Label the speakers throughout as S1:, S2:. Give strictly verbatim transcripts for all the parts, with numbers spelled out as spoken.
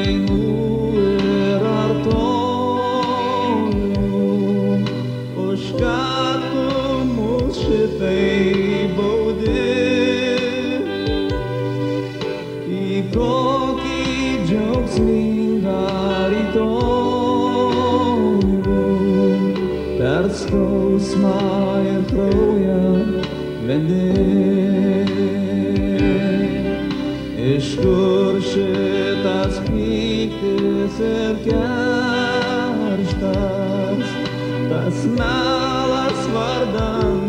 S1: dainų ir artojų, už ką tu mus šitaip baudi, į kokį džiaugsmingą rytojų, per skausmą ir kraują vendi. Iš kur šitas pyktis ir kerštas, tas melas vardan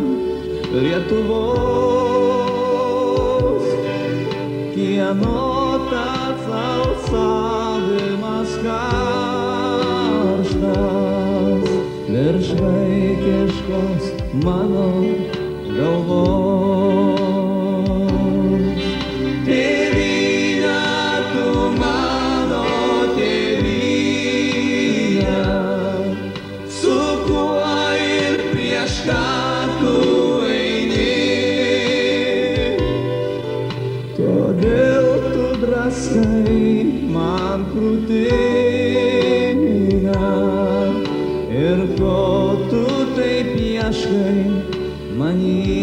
S1: Lietuvos, kieno tas alsavimas karštas virš vaikiškos mano galvos. Kodėl tu draskai man krūtinę ir ko tu taip ieškai many?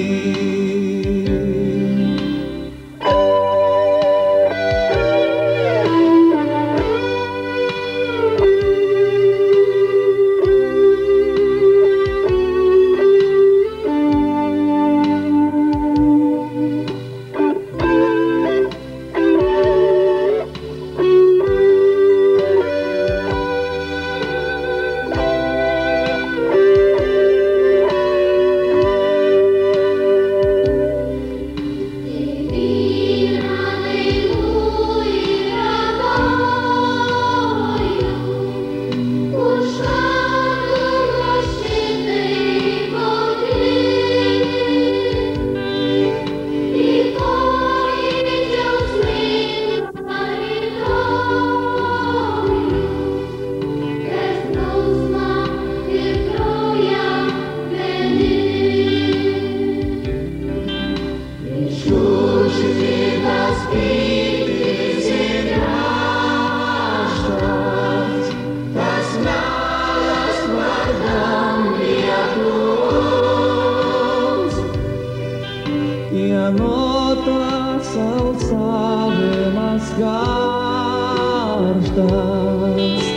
S1: Kieno tas alsavimas karštas,